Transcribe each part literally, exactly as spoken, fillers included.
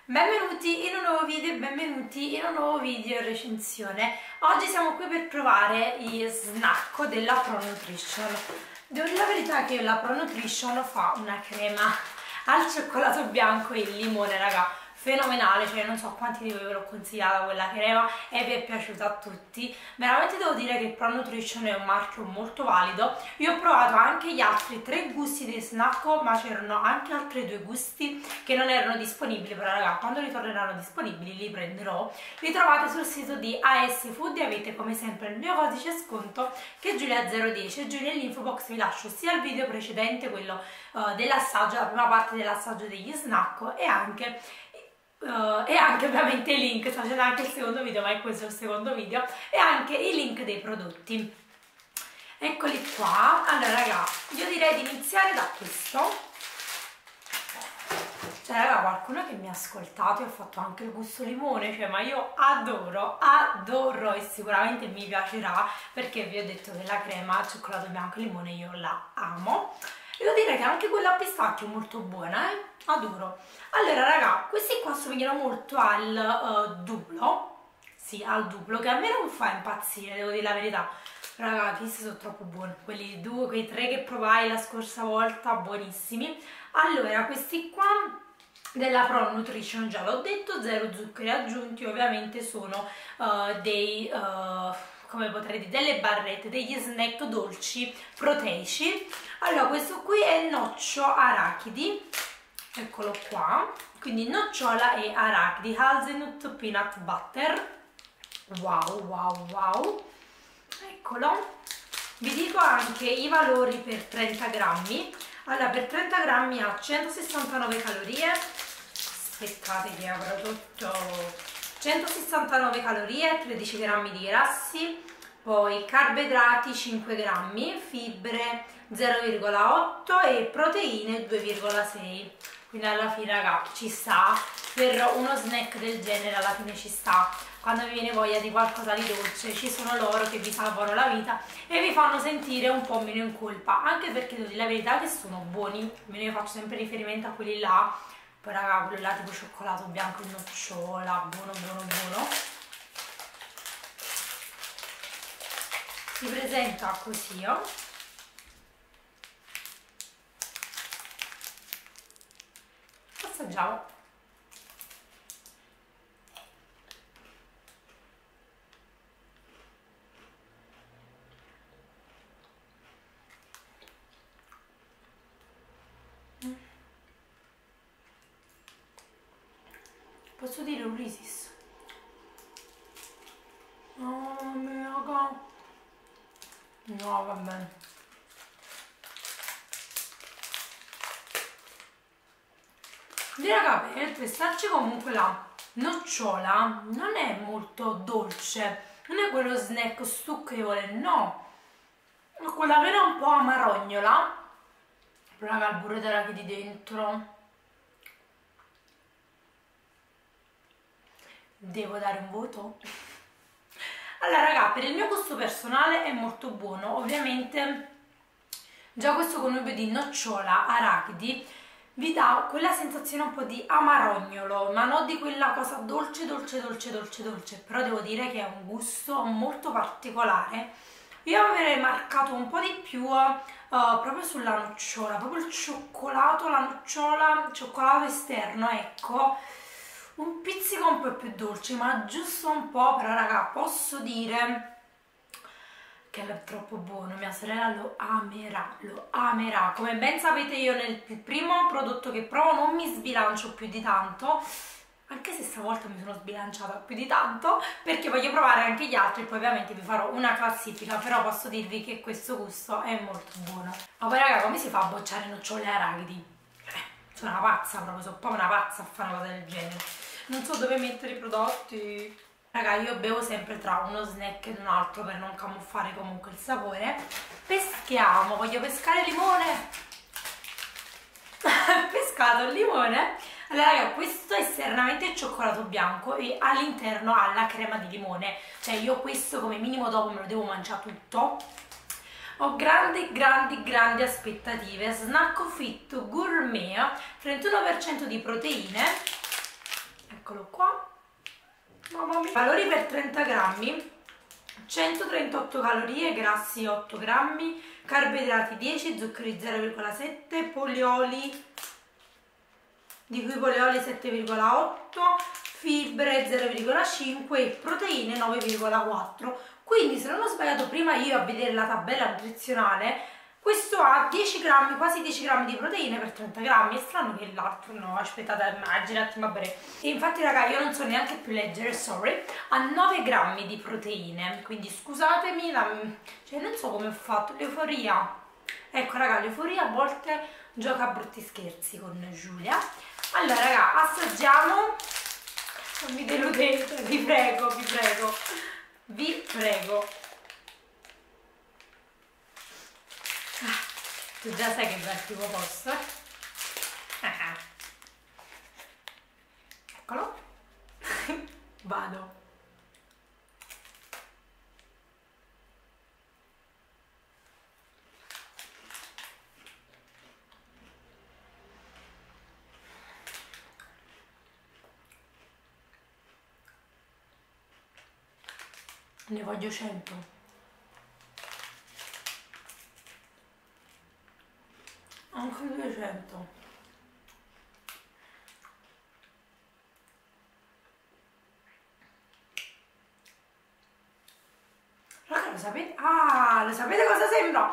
Benvenuti in un nuovo video e benvenuti in un nuovo video recensione. Oggi siamo qui per provare i snack della Pro Nutrition. Devo dire la verità che la Pro Nutrition fa una crema al cioccolato bianco e il limone, raga, fenomenale, cioè non so quanti di voi ve l'ho consigliata quella crema e vi è piaciuta a tutti. Veramente devo dire che Pro Nutrition è un marchio molto valido. Io ho provato anche gli altri tre gusti dei snack, ma c'erano anche altri due gusti che non erano disponibili, però raga, quando ritorneranno disponibili li prenderò. Li trovate sul sito di A S Food e avete come sempre il mio codice sconto che è Giulia zero dieci. Giù nell'info box vi lascio sia il video precedente, quello uh, dell'assaggio, la prima parte dell'assaggio degli snack, e anche Uh, e anche ovviamente i link, sto facendo anche il secondo video, ma è questo il secondo video, e anche i link dei prodotti. Eccoli qua. Allora raga, io direi di iniziare da questo. Cioè raga, qualcuno che mi ha ascoltato e ha fatto anche il gusto limone, cioè ma io adoro, adoro e sicuramente mi piacerà, perché vi ho detto che la crema al cioccolato bianco e limone io la amo. Devo dire che anche quella a pistacchio è molto buona, eh? Adoro. Allora raga, questi qua somigliano molto al uh, Duplo, sì, al Duplo, che a me non fa impazzire, devo dire la verità. Raga, questi sono troppo buoni, quelli due, quei tre che provai la scorsa volta, buonissimi. Allora, questi qua della Pro Nutrition, già l'ho detto, zero zuccheri aggiunti, ovviamente sono uh, dei... Uh, come potrei dire, delle barrette, degli snack dolci proteici. Allora, questo qui è il noccio arachidi, eccolo qua, quindi nocciola e arachidi, hazelnut peanut butter, wow wow wow, eccolo. Vi dico anche i valori per trenta grammi. Allora, per trenta grammi ha centosessantanove calorie, aspettate che apro tutto, centosessantanove calorie, tredici grammi di grassi, poi carboidrati cinque grammi, fibre zero virgola otto e proteine due virgola sei. Quindi alla fine raga ci sta, per uno snack del genere alla fine ci sta. Quando vi viene voglia di qualcosa di dolce ci sono loro che vi salvano la vita e vi fanno sentire un po' meno in colpa, anche perché devo dire la verità che sono buoni. Io faccio sempre riferimento a quelli là. Poi raga, quello là tipo cioccolato bianco e nocciola, buono buono buono. Si presenta così, oh. Assaggiamo. Posso dire un Reese's? Oh mia raga. No, va bene. Di raga, per pestarci comunque la nocciola non è molto dolce, non è quello snack stucchevole, no. Ma quella vera un po' amarognola. Però raga, il burro d'arachidi dentro. Devo dare un voto? Allora raga, per il mio gusto personale è molto buono. Ovviamente già questo connubio di nocciola, arachidi vi dà quella sensazione un po' di amarognolo, ma non di quella cosa dolce dolce dolce dolce dolce. Però devo dire che è un gusto molto particolare. Io avrei marcato un po' di più uh, proprio sulla nocciola, proprio il cioccolato, la nocciola, il cioccolato esterno, ecco. Un pizzico un po' più dolce, ma giusto un po'. Però raga, posso dire che è troppo buono, mia sorella lo amerà, lo amerà. Come ben sapete io nel primo prodotto che provo non mi sbilancio più di tanto, anche se stavolta mi sono sbilanciata più di tanto, perché voglio provare anche gli altri e poi ovviamente vi farò una classifica, però posso dirvi che questo gusto è molto buono. Ma poi raga, come si fa a bocciare nocciole e arachidi? Eh, sono una pazza proprio, sono proprio una pazza a fare una cosa del genere. Non so dove mettere i prodotti. Raga, io bevo sempre tra uno snack ed un altro per non camuffare comunque il sapore. Peschiamo, voglio pescare limone. Pescato il limone. Allora raga, questo è esternamente cioccolato bianco e all'interno ha la crema di limone. Cioè io questo come minimo dopo me lo devo mangiare tutto. Ho grandi, grandi, grandi aspettative. Snack Fit Gourmet, trentuno per cento di proteine, eccolo qua, mamma mia. Valori per trenta grammi: centotrentotto calorie, grassi otto grammi, carboidrati dieci, zuccheri zero virgola sette, polioli, di cui polioli sette virgola otto, fibre zero virgola cinque e proteine nove virgola quattro. Quindi, se non ho sbagliato prima io a vedere la tabella nutrizionale, questo ha dieci grammi, quasi dieci grammi di proteine per trenta grammi. È strano che l'altro no, aspettate, immaginate, vabbè. E infatti raga, io non so neanche più leggere, sorry. Ha nove grammi di proteine, quindi scusatemi, la, cioè non so come ho fatto, l'euforia. Ecco raga, l'euforia a volte gioca a brutti scherzi con Giulia. Allora raga, assaggiamo. Non mi deludete, vi prego, vi prego, vi prego. Tu già sai che va al primo posto, eh? Eccolo. Vado. Ne voglio cento. Anche duecento. Raga, lo sapete? Ah, lo sapete cosa sembra?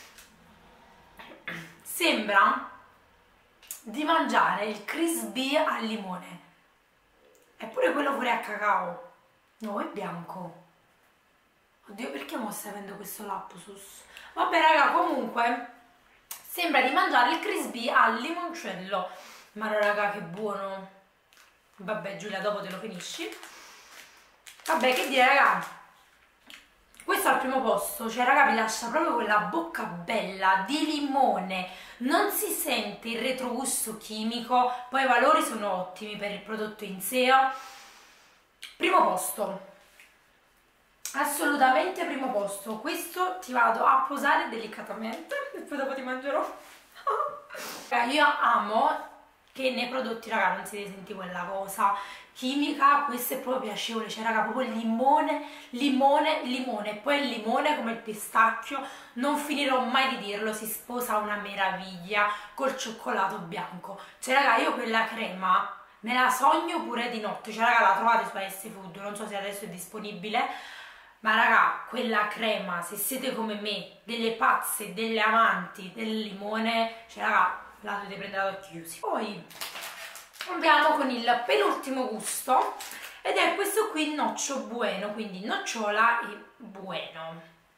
Sembra di mangiare il crispy al limone. Eppure quello pure a cacao. No, è bianco. Oddio, perché mo stai avendo questo lapsus? Vabbè raga, comunque sembra di mangiare il crispy al limoncello. Ma no, raga, che buono. Vabbè Giulia, dopo te lo finisci. Vabbè, che dire raga, questo al primo posto. Cioè raga, vi lascia proprio quella bocca bella di limone. Non si sente il retrogusto chimico. Poi i valori sono ottimi per il prodotto in sé. Primo posto, assolutamente primo posto. Questo ti vado a posare delicatamente e poi dopo ti mangerò. Io amo che nei prodotti raga non si senti quella cosa chimica, questo è proprio piacevole, cioè raga, proprio limone, limone, limone. Poi il limone, come il pistacchio, non finirò mai di dirlo, si sposa una meraviglia col cioccolato bianco. Cioè raga, io quella crema me la sogno pure di notte. Cioè raga, la trovate su A S Food, non so se adesso è disponibile, ma raga, quella crema, se siete come me, delle pazze, delle amanti del limone, cioè raga, la dovete prendere ad occhi chiusi. Poi andiamo con il penultimo gusto, ed è questo qui, nocio bueno, quindi nocciola e bueno.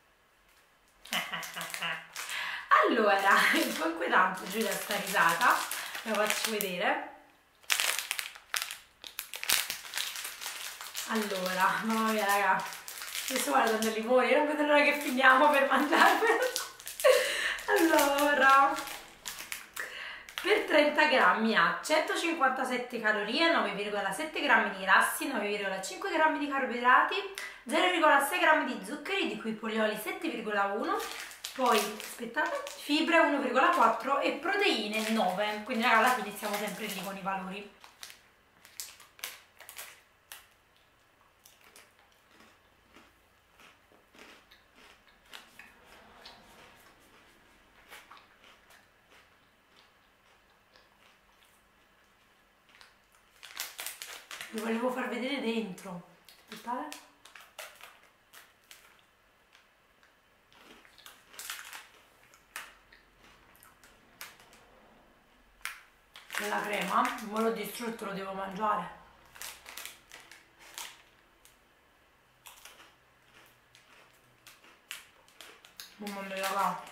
Allora, un po' inquietante Giulia sta risata, ve lo faccio vedere. Allora, mamma mia raga, io sto guardando il limone, io non vedo l'ora che finiamo per mangiarmelo. Allora, per trenta grammi ha centocinquantasette calorie, nove virgola sette grammi di grassi, nove virgola cinque grammi di carboidrati, zero virgola sei grammi di zuccheri, di cui polioli sette virgola uno, poi aspettate, fibre uno virgola quattro e proteine nove. Quindi raga, alla fine siamo sempre lì con i valori. Vi volevo far vedere dentro. Aspettate. La crema, me l'ho distrutto, lo devo mangiare. Mamma mia raga.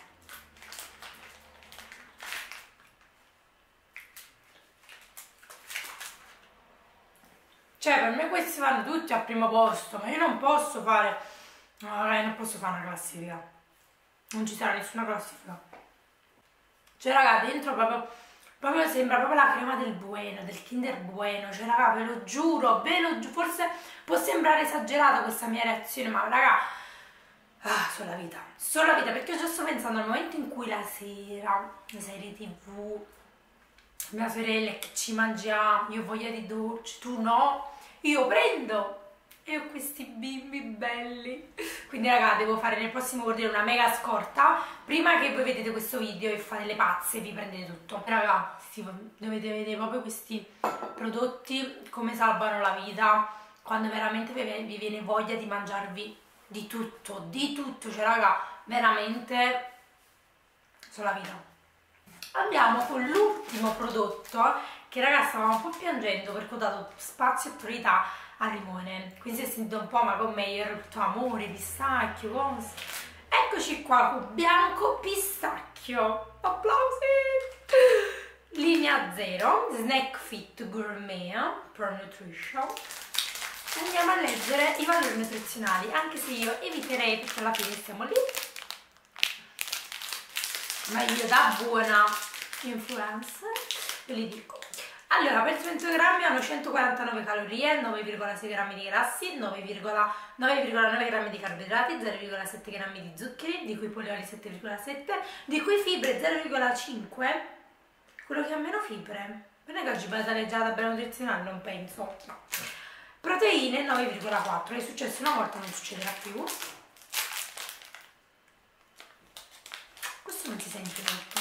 Cioè, per me questi vanno tutti al primo posto, ma io non posso fare, no, ragazzi, non posso fare una classifica, non ci sarà nessuna classifica. Cioè, raga, dentro proprio, proprio sembra proprio la crema del Bueno, del Kinder Bueno. Cioè, raga, ve lo giuro, ve lo giuro, forse può sembrare esagerata questa mia reazione, ma raga, ah, sulla vita, sulla vita, perché già sto pensando al momento in cui la sera, le serie tv, mia sorella che ci mangiamo, io ho voglia di dolce, tu no, io prendo e ho questi bimbi belli. Quindi raga, devo fare nel prossimo ordine una mega scorta prima che voi vedete questo video e fate le pazze e vi prendete tutto. Raga, sì, dovete vedere proprio questi prodotti come salvano la vita quando veramente vi viene voglia di mangiarvi di tutto, di tutto, cioè raga, veramente sono la vita. Andiamo con l'ultimo prodotto che raga stavamo un po' piangendo perché ho dato spazio e priorità al limone, quindi si è sentito un po', ma con me ero tutto amore, pistacchio, cose. Eccoci qua con bianco pistacchio, applausi! Linea zero, Snack Fit Gourmet Pro Nutrition. Andiamo a leggere i valori nutrizionali, anche se io eviterei perché alla fine stiamo lì, ma io da buona influencer ve li dico. Allora, per cento grammi hanno centoquarantanove calorie, nove virgola sei grammi di grassi, nove virgola nove grammi di carboidrati, zero virgola sette grammi di zuccheri, di cui polioli sette virgola sette, di cui fibre zero virgola cinque, quello che ha meno fibre. Non è che oggi vado a leggere la tabella nutrizionale, non penso, no. Proteine nove virgola quattro, è successo una volta, non succederà più. Questo non si sente molto.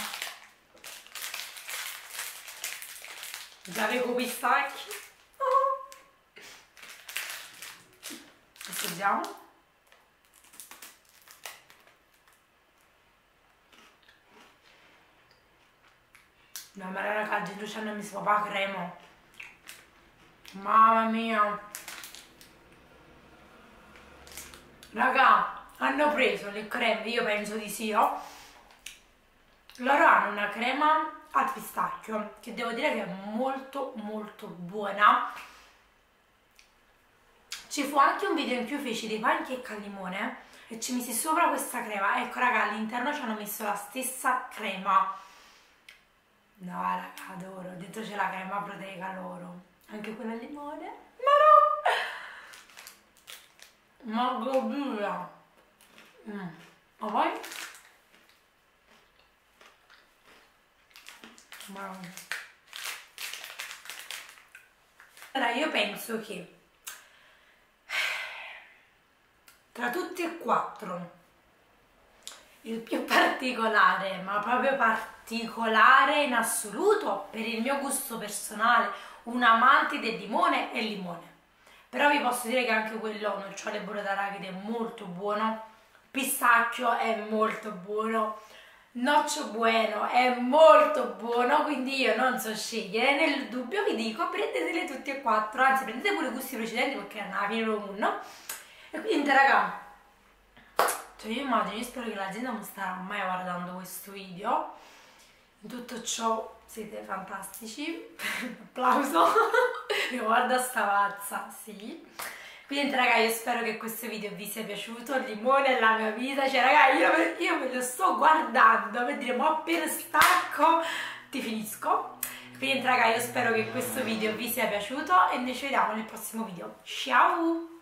Già avevo pistacchi. Oh. Assaggiamo. No, ma raga, dentro c'hanno messo papà crema. Mamma mia. Raga, hanno preso le creme, io penso di sì, oh. Loro hanno una crema al pistacchio che devo dire che è molto molto buona. Ci fu anche un video in cui feci dei pancake al limone e ci misi sopra questa crema. Ecco raga, all'interno ci hanno messo la stessa crema. No raga, adoro. Dentro c'è la crema proteica loro, anche quella al limone. Ma no, ma godura. Mm. Ma poi allora io penso che tra tutti e quattro il più particolare, ma proprio particolare in assoluto per il mio gusto personale, un amante del limone è il limone. Però vi posso dire che anche quello nocciole burro d'arachide è molto buono, pistacchio è molto buono, Noccio Bueno è molto buono, quindi io non so scegliere. Nel dubbio vi dico prendetele tutti e quattro, anzi prendete pure i gusti precedenti perché erano alla fine uno. E quindi raga, cioè io immagino, io spero che la gente non starà mai guardando questo video. In tutto ciò siete fantastici, applauso. Io guarda sta pazza, sì. Quindi raga, io spero che questo video vi sia piaciuto. Il limone è la mia vita, cioè raga, io, io me lo sto guardando per dire ma appena stacco ti finisco. Quindi raga, io spero che questo video vi sia piaciuto e noi ci vediamo nel prossimo video. Ciao!